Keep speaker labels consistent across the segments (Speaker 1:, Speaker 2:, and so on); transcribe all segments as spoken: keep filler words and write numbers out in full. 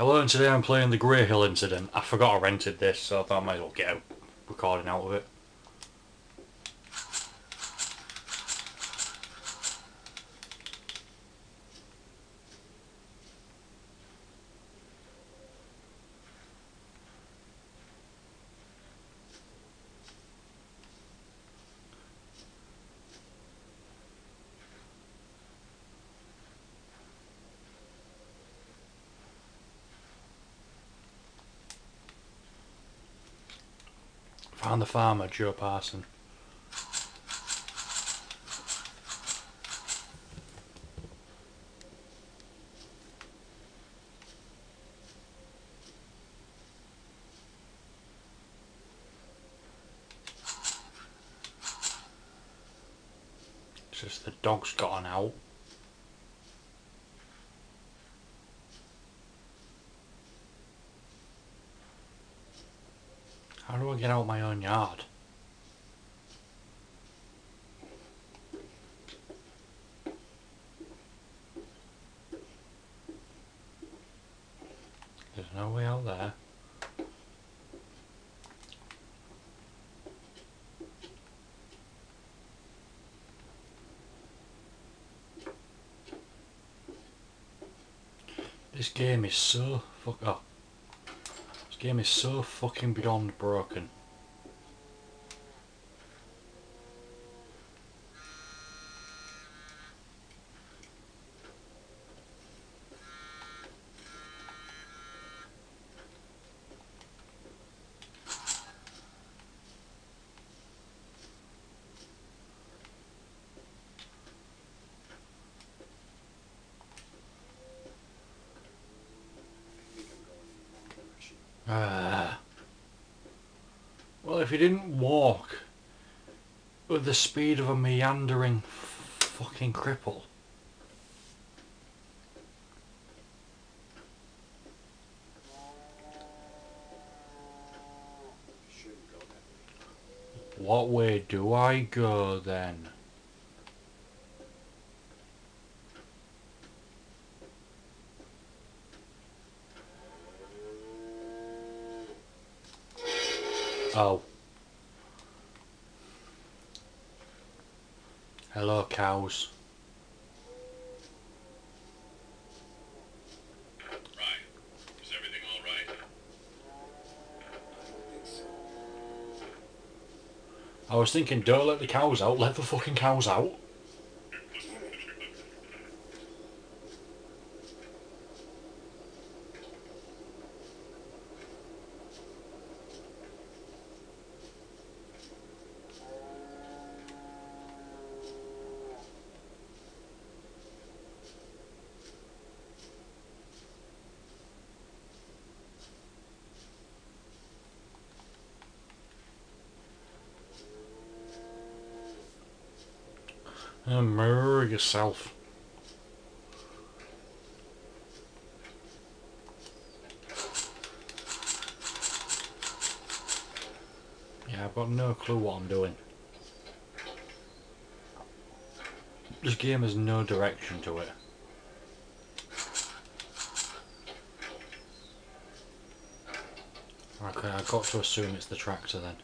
Speaker 1: Hello, and today I'm playing the Greyhill Incident. I forgot I rented this, so I thought I might as well get a recording out of it. Found the farmer, Joe Parson. It's just the dog's gotten out. How do I get out my own yard? There's no way out there. This game is so fuck oh. This game is so fucking beyond broken. Ah. Well, if you didn't walk with the speed of a meandering fucking cripple. What way do I go then? Oh. Hello, cows.
Speaker 2: Right. Is everything all right?
Speaker 1: I was thinking, don't let the cows out, let the fucking cows out. Oh, mirror yourself. Yeah, I've got no clue what I'm doing. This game has no direction to it. Okay, I've got to assume it's the tractor then.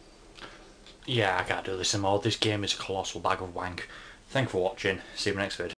Speaker 1: Yeah, I can't do this anymore. This game is a colossal bag of wank. Thanks for watching. See you in the next video.